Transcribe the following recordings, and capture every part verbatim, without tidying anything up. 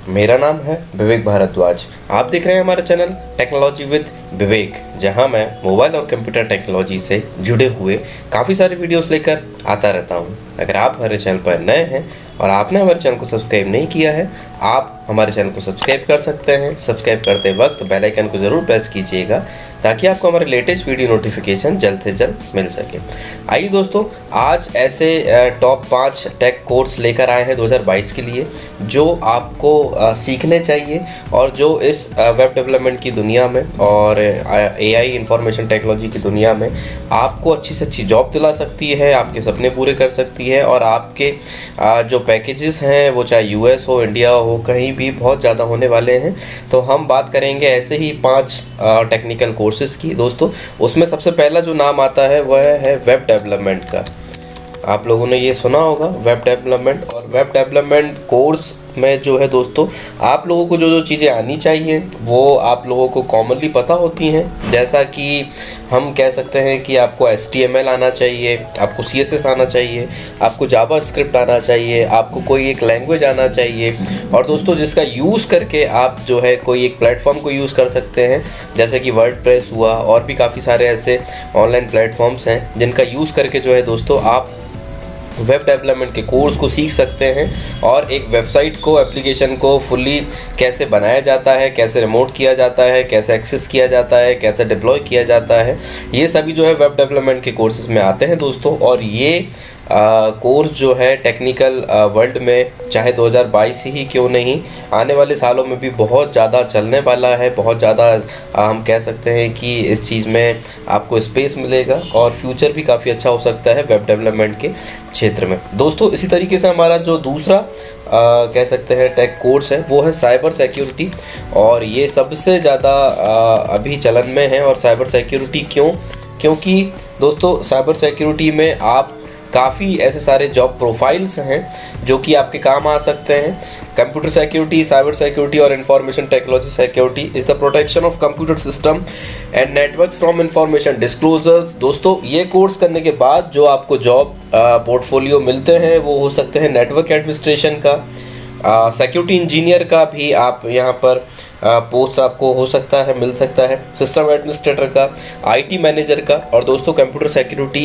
मेरा नाम है विवेक भारद्वाज। आप देख रहे हैं हमारा चैनल टेक्नोलॉजी विद विवेक, जहां मैं मोबाइल और कंप्यूटर टेक्नोलॉजी से जुड़े हुए काफ़ी सारे वीडियोस लेकर आता रहता हूं। अगर आप हमारे चैनल पर नए हैं और आपने हमारे चैनल को सब्सक्राइब नहीं किया है, आप हमारे चैनल को सब्सक्राइब कर सकते हैं। सब्सक्राइब करते वक्त बेल आइकन को ज़रूर प्रेस कीजिएगा ताकि आपको हमारे लेटेस्ट वीडियो नोटिफिकेशन जल्द से जल्द मिल सके। आइए दोस्तों, आज ऐसे टॉप पाँच टेक कोर्स लेकर आए हैं दो हज़ार बाईस के लिए, जो आपको सीखने चाहिए और जो इस वेब डेवलपमेंट की दुनिया में और एआई इंफॉर्मेशन टेक्नोलॉजी की दुनिया में आपको अच्छी से अच्छी जॉब दिला सकती है, आपके सपने पूरे कर सकती है और आपके जो पैकेजेस हैं वो चाहे यूएस हो, इंडिया हो, कहीं भी बहुत ज़्यादा होने वाले हैं। तो हम बात करेंगे ऐसे ही पाँच टेक्निकल कोर्सेज की दोस्तों। उसमें सबसे पहला जो नाम आता है वह है वेब डेवलपमेंट का। आप लोगों ने ये सुना होगा वेब डेवलपमेंट। और वेब डेवलपमेंट कोर्स में जो है दोस्तों, आप लोगों को जो जो चीज़ें आनी चाहिए वो आप लोगों को कॉमनली पता होती हैं। जैसा कि हम कह सकते हैं कि आपको एच टी एम एल आना चाहिए, आपको सी एस एस आना चाहिए, आपको जावा स्क्रिप्ट आना चाहिए, आपको कोई एक लैंग्वेज आना चाहिए और दोस्तों जिसका यूज़ करके आप जो है कोई एक प्लेटफॉर्म को यूज़ कर सकते हैं, जैसे कि वर्डप्रेस हुआ और भी काफ़ी सारे ऐसे ऑनलाइन प्लेटफॉर्म्स हैं जिनका यूज़ करके जो है दोस्तों आप वेब डेवलपमेंट के कोर्स को सीख सकते हैं और एक वेबसाइट को, एप्लीकेशन को फुल्ली कैसे बनाया जाता है, कैसे रिमोट किया जाता है, कैसे एक्सेस किया जाता है, कैसे डिप्लॉय किया जाता है, ये सभी जो है वेब डेवलपमेंट के कोर्सेज में आते हैं दोस्तों। और ये कोर्स जो है टेक्निकल वर्ल्ड में चाहे दो हज़ार बाईस ही क्यों नहीं, आने वाले सालों में भी बहुत ज़्यादा चलने वाला है। बहुत ज़्यादा हम कह सकते हैं कि इस चीज़ में आपको स्पेस मिलेगा और फ्यूचर भी काफ़ी अच्छा हो सकता है वेब डेवलपमेंट के क्षेत्र में दोस्तों। इसी तरीके से हमारा जो दूसरा आ, कह सकते हैं टेक कोर्स है वो है साइबर सिक्योरिटी। और ये सबसे ज़्यादा अभी चलन में है। और साइबर सिक्योरिटी क्यों? क्योंकि दोस्तों साइबर सिक्योरिटी में आप काफ़ी ऐसे सारे जॉब प्रोफाइल्स हैं जो कि आपके काम आ सकते हैं। कंप्यूटर सिक्योरिटी, साइबर सिक्योरिटी और information technology security is the protection of computer system and networks from information disclosures. दोस्तों ये कोर्स करने के बाद जो आपको जॉब पोर्टफोलियो मिलते हैं वो हो सकते हैं नेटवर्क एडमिनिस्ट्रेशन का, सिक्योरिटी इंजीनियर का भी आप यहाँ पर पोस्ट आपको हो सकता है, मिल सकता है, सिस्टम एडमिनिस्ट्रेटर का, आईटी मैनेजर का। और दोस्तों कंप्यूटर सिक्योरिटी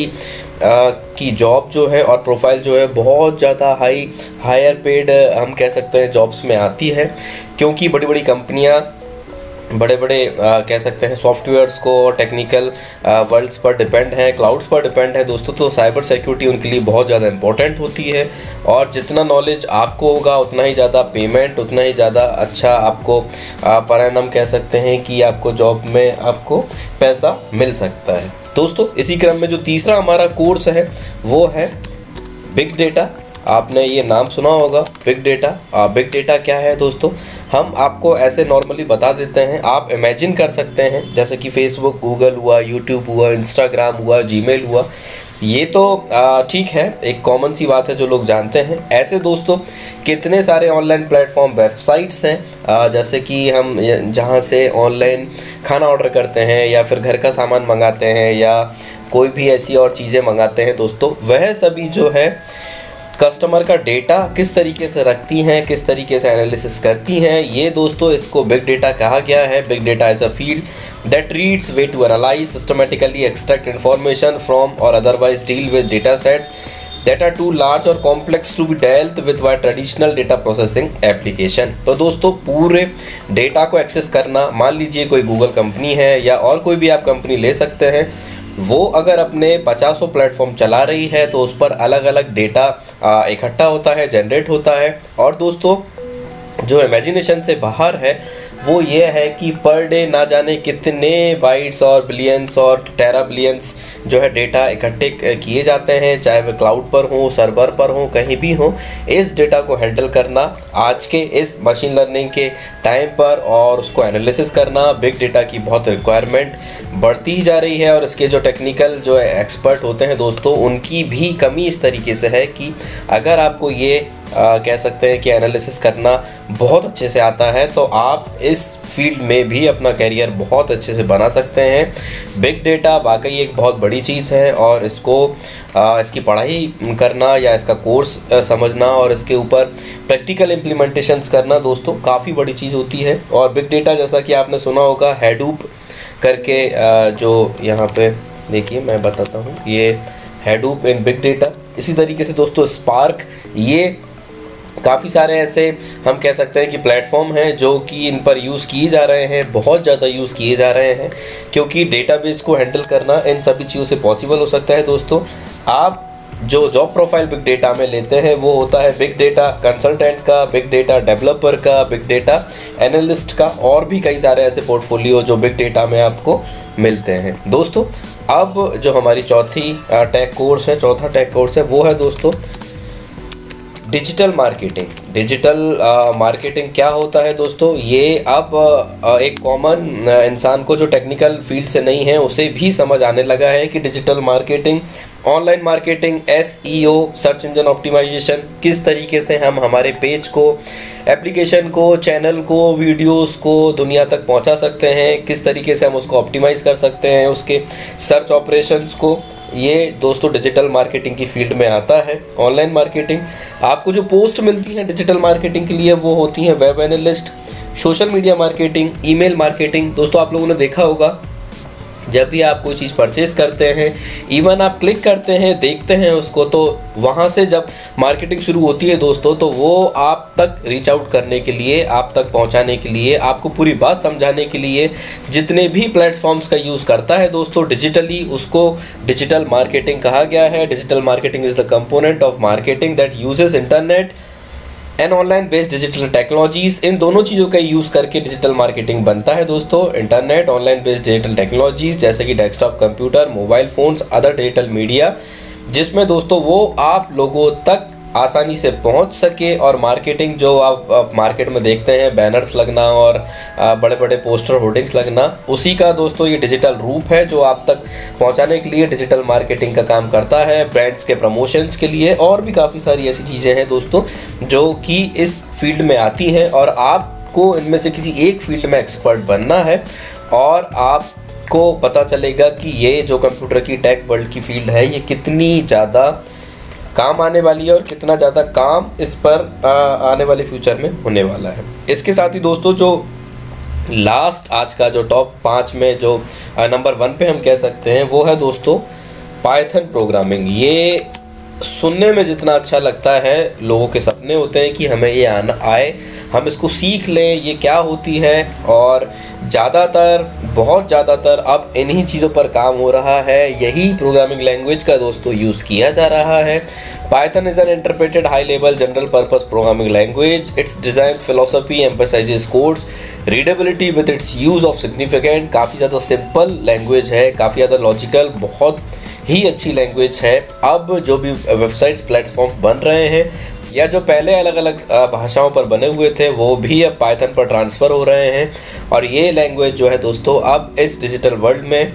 की जॉब जो है और प्रोफाइल जो है बहुत ज़्यादा हाई हायर पेड हम कह सकते हैं जॉब्स में आती है, क्योंकि बड़ी बड़ी कंपनियां बड़े बड़े आ, कह सकते हैं सॉफ्टवेयर्स को टेक्निकल वर्ल्ड्स पर डिपेंड है, क्लाउड्स पर डिपेंड है दोस्तों। तो साइबर सिक्योरिटी उनके लिए बहुत ज़्यादा इंपॉर्टेंट होती है और जितना नॉलेज आपको होगा उतना ही ज़्यादा पेमेंट, उतना ही ज़्यादा अच्छा आपको पर एनम कह सकते हैं कि आपको जॉब में आपको पैसा मिल सकता है दोस्तों। इसी क्रम में जो तीसरा हमारा कोर्स है वो है बिग डेटा। आपने ये नाम सुना होगा बिग डेटा। बिग डेटा क्या है दोस्तों? हम आपको ऐसे नॉर्मली बता देते हैं। आप इमेजिन कर सकते हैं जैसे कि फेसबुक, गूगल हुआ, यूट्यूब हुआ, इंस्टाग्राम हुआ, जीमेल हुआ, ये तो ठीक है, एक कॉमन सी बात है जो लोग जानते हैं। ऐसे दोस्तों कितने सारे ऑनलाइन प्लेटफॉर्म, वेबसाइट्स हैं जैसे कि हम जहाँ से ऑनलाइन खाना ऑर्डर करते हैं या फिर घर का सामान मंगाते हैं या कोई भी ऐसी और चीज़ें मंगाते हैं दोस्तों, वह सभी जो है कस्टमर का डेटा किस तरीके से रखती हैं, किस तरीके से एनालिसिस करती हैं, ये दोस्तों इसको बिग डेटा कहा गया है। Big data is a field that reads way to analyze, systematically extract information from or otherwise deal with data sets that are too large or complex to be dealt with by traditional data processing application. तो दोस्तों पूरे data को access करना, मान लीजिए कोई Google company है या और कोई भी आप कंपनी ले सकते हैं, वो अगर अपने पचासों प्लेटफॉर्म चला रही है तो उस पर अलग अलग डेटा इकट्ठा होता है, जनरेट होता है। और दोस्तों जो इमेजिनेशन से बाहर है वो ये है कि पर डे ना जाने कितने बाइट्स और बिलियंस और टेरा बिलियंस जो है डेटा इकट्ठे किए जाते हैं, चाहे वे क्लाउड पर हो, सर्वर पर हो, कहीं भी हो। इस डेटा को हैंडल करना आज के इस मशीन लर्निंग के टाइम पर और उसको एनालिसिस करना, बिग डेटा की बहुत रिक्वायरमेंट बढ़ती ही जा रही है। और इसके जो टेक्निकल जो एक्सपर्ट होते हैं दोस्तों, उनकी भी कमी इस तरीके से है कि अगर आपको ये आ, कह सकते हैं कि एनालिसिस करना बहुत अच्छे से आता है तो आप इस फील्ड में भी अपना कैरियर बहुत अच्छे से बना सकते हैं। बिग डेटा वाकई एक बहुत बड़ी चीज़ है और इसको आ, इसकी पढ़ाई करना या इसका कोर्स समझना और इसके ऊपर प्रैक्टिकल इम्प्लीमेंटेशंस करना दोस्तों काफ़ी बड़ी चीज़ होती है। और बिग डेटा जैसा कि आपने सुना होगा, हैडूप करके आ, जो यहाँ पे देखिए मैं बताता हूँ, ये हैडूप इन बिग डेटा। इसी तरीके से दोस्तों स्पार्क, ये काफ़ी सारे ऐसे हम कह सकते हैं कि प्लेटफॉर्म हैं जो कि इन पर यूज़ किए जा रहे हैं, बहुत ज़्यादा यूज़ किए जा रहे हैं, क्योंकि डेटाबेस को हैंडल करना इन सभी चीज़ों से पॉसिबल हो सकता है। दोस्तों आप जो जॉब प्रोफाइल बिग डेटा में लेते हैं वो होता है बिग डेटा कंसल्टेंट का, बिग डेटा डेवलपर का, बिग डेटा एनालिस्ट का, और भी कई सारे ऐसे पोर्टफोलियो जो बिग डेटा में आपको मिलते हैं। दोस्तों अब जो हमारी चौथी टेक कोर्स है, चौथा टेक कोर्स है, वो है दोस्तों डिजिटल मार्केटिंग। डिजिटल मार्केटिंग क्या होता है दोस्तों? ये अब आ, एक कॉमन इंसान को जो टेक्निकल फील्ड से नहीं है उसे भी समझ आने लगा है कि digital marketing, online marketing, S E O, search engine optimization, किस तरीके से हम हमारे पेज को, एप्लीकेशन को, चैनल को, वीडियोस को दुनिया तक पहुंचा सकते हैं, किस तरीके से हम उसको ऑप्टिमाइज़ कर सकते हैं, उसके सर्च ऑपरेशंस को, ये दोस्तों डिजिटल मार्केटिंग की फील्ड में आता है। ऑनलाइन मार्केटिंग, आपको जो पोस्ट मिलती हैं डिजिटल मार्केटिंग के लिए वो होती हैं web analyst. Social media marketing, email marketing, दोस्तों आप लोगों ने देखा होगा जब भी आप कोई चीज़ परचेस करते हैं, इवन आप क्लिक करते हैं, देखते हैं उसको, तो वहाँ से जब मार्केटिंग शुरू होती है दोस्तों, तो वो आप तक रीच आउट करने के लिए, आप तक पहुँचाने के लिए, आपको पूरी बात समझाने के लिए जितने भी प्लेटफॉर्म्स का यूज़ करता है दोस्तों डिजिटली, उसको डिजिटल मार्केटिंग कहा गया है। Digital marketing is the component of marketing that uses internet and online based digital technologies. इन दोनों चीज़ों का यूज़ करके डिजिटल मार्केटिंग बनता है दोस्तों। Internet, online based digital technologies जैसे कि desktop computer, mobile phones, other digital media, जिसमें दोस्तों वो आप लोगों तक आसानी से पहुंच सके। और मार्केटिंग जो आप, आप मार्केट में देखते हैं, बैनर्स लगना और बड़े बड़े पोस्टर होर्डिंग्स लगना, उसी का दोस्तों ये डिजिटल रूप है जो आप तक पहुंचाने के लिए डिजिटल मार्केटिंग का काम करता है। ब्रांड्स के प्रमोशंस के लिए और भी काफ़ी सारी ऐसी चीज़ें हैं दोस्तों जो कि इस फील्ड में आती हैं, और आपको इनमें से किसी एक फील्ड में एक्सपर्ट बनना है और आप को पता चलेगा कि ये जो कंप्यूटर की टेक वर्ल्ड की फील्ड है ये कितनी ज़्यादा काम आने वाली है और कितना ज़्यादा काम इस पर आ, आने वाले फ्यूचर में होने वाला है। इसके साथ ही दोस्तों जो लास्ट आज का जो टॉप पाँच में जो नंबर वन पे हम कह सकते हैं वो है दोस्तों पाइथन प्रोग्रामिंग। ये सुनने में जितना अच्छा लगता है, लोगों के सपने होते हैं कि हमें ये आना आए, हम इसको सीख लें, ये क्या होती है, और ज़्यादातर बहुत ज़्यादातर अब इन्हीं चीज़ों पर काम हो रहा है। यही प्रोग्रामिंग लैंग्वेज का दोस्तों यूज़ किया जा रहा है। Python is an interpreted high level general purpose programming language. Its design philosophy emphasizes codes readability with its use of significant. काफ़ी ज़्यादा सिंपल लैंग्वेज है, काफ़ी ज़्यादा लॉजिकल, बहुत ही अच्छी लैंग्वेज है। अब जो भी वेबसाइट्स प्लेटफॉर्म्स बन रहे हैं या जो पहले अलग अलग भाषाओं पर बने हुए थे वो भी अब पाइथन पर ट्रांसफ़र हो रहे हैं, और ये लैंग्वेज जो है दोस्तों अब इस डिजिटल वर्ल्ड में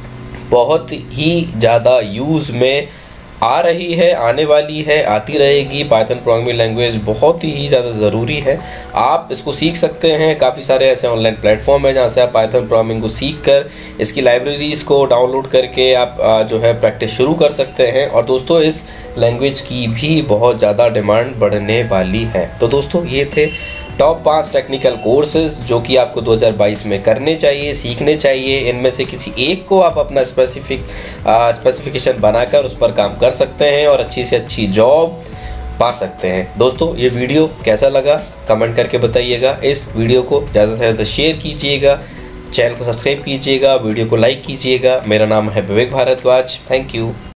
बहुत ही ज़्यादा यूज़ में आ रही है, आने वाली है, आती रहेगी। पाइथन प्रोग्रामिंग लैंग्वेज बहुत ही ज़्यादा ज़रूरी है, आप इसको सीख सकते हैं। काफ़ी सारे ऐसे ऑनलाइन प्लेटफॉर्म हैं जहाँ से आप पाइथन प्रोग्रामिंग को सीख कर इसकी लाइब्रेरीज़ को डाउनलोड करके आप जो है प्रैक्टिस शुरू कर सकते हैं। और दोस्तों इस लैंग्वेज की भी बहुत ज़्यादा डिमांड बढ़ने वाली है। तो दोस्तों ये थे टॉप पाँच टेक्निकल कोर्सेज जो कि आपको दो हज़ार बाईस में करने चाहिए, सीखने चाहिए। इनमें से किसी एक को आप अपना स्पेसिफिक स्पेसिफिकेशन बनाकर उस पर काम कर सकते हैं और अच्छी से अच्छी जॉब पा सकते हैं। दोस्तों ये वीडियो कैसा लगा कमेंट करके बताइएगा। इस वीडियो को ज़्यादा से ज़्यादा शेयर कीजिएगा, चैनल को सब्सक्राइब कीजिएगा, वीडियो को लाइक कीजिएगा। मेरा नाम है विवेक भारद्वाज। Thank you.